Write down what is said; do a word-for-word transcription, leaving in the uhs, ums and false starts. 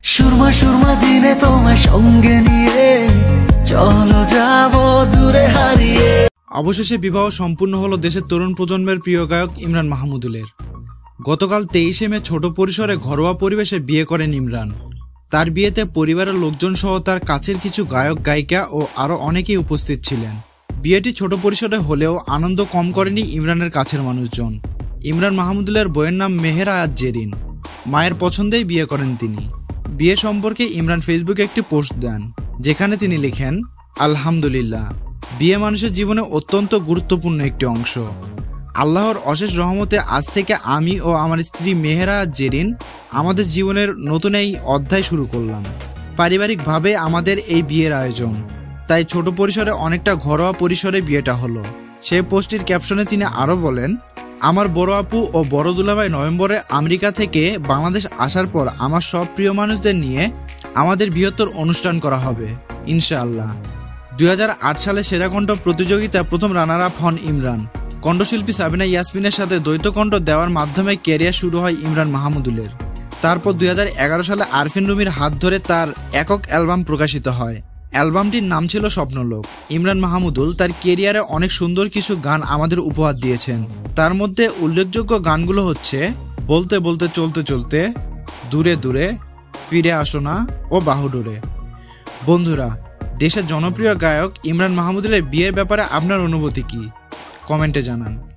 সুরমা সুরমা দিনে তোমায় সঙ্গে নিয়ে চলো যাবো দূরে হারিয়ে। অবশেষে বিবাহ সম্পূর্ণ হলো দেশের তরুণ প্রজন্মের প্রিয় গায়ক ইমরান মাহমুদুলের। গতকাল তেইশে মে ছোট পরিসরে ঘরোয়া পরিবেশে বিয়ে করেন ইমরান। তার বিয়েতে পরিবারের লোকজন সহ তার কাছের কিছু গায়ক গায়িকা ও আরও অনেকেই উপস্থিত ছিলেন। বিয়েটি ছোট পরিসরে হলেও আনন্দ কম করেনি ইমরানের কাছের মানুষজন। ইমরান মাহমুদুলের বইয়ের নাম মেহের আয়াত জেরিন। মায়ের পছন্দেই বিয়ে করেন তিনি। বিয়ে সম্পর্কে ইমরান ফেসবুকে একটি পোস্ট দেন, যেখানে তিনি লিখেন, আলহামদুলিল্লাহ, বিয়ে মানুষের জীবনে অত্যন্ত গুরুত্বপূর্ণ একটি অংশ। আল্লাহর অশেষ রহমতে আজ থেকে আমি ও আমার স্ত্রী মেহের আয়াত জেরিন আমাদের জীবনের নতুন এই অধ্যায় শুরু করলাম। পারিবারিকভাবে আমাদের এই বিয়ের আয়োজন, তাই ছোট পরিসরে অনেকটা ঘরোয়া পরিসরে বিয়েটা হলো। সেই পোস্টটির ক্যাপশনে তিনি আরও বলেন, আমার বড় আপু ও বড় দুলাভাই নভেম্বরে আমেরিকা থেকে বাংলাদেশ আসার পর আমার সব প্রিয় মানুষদের নিয়ে আমাদের বৃহত্তর অনুষ্ঠান করা হবে ইনশাআল্লাহ। দুই হাজার আট সালে সেরা কণ্ঠ প্রতিযোগিতা প্রথম রানার আপ হন ইমরান। কণ্ঠশিল্পী সাবিনা ইয়াসমিনের সাথে দ্বৈত কণ্ঠ দেওয়ার মাধ্যমে ক্যারিয়ার শুরু হয় ইমরান মাহমুদুলের। তারপর দুই হাজার এগারো সালে আরফিন রুমির হাত ধরে তার একক অ্যালবাম প্রকাশিত হয়। অ্যালবামটির নাম ছিল স্বপ্নলোক। ইমরান মাহমুদুল তার ক্যারিয়ারে অনেক সুন্দর কিছু গান আমাদের উপহার দিয়েছেন। তার মধ্যে উল্লেখযোগ্য গানগুলো হচ্ছে বলতে বলতে চলতে চলতে, দূরে দূরে, ফিরে আসো না ও বাহুডোরে। বন্ধুরা, দেশের জনপ্রিয় গায়ক ইমরান মাহমুদুলের বিয়ের ব্যাপারে আপনার অনুভূতি কি? কমেন্টে জানান।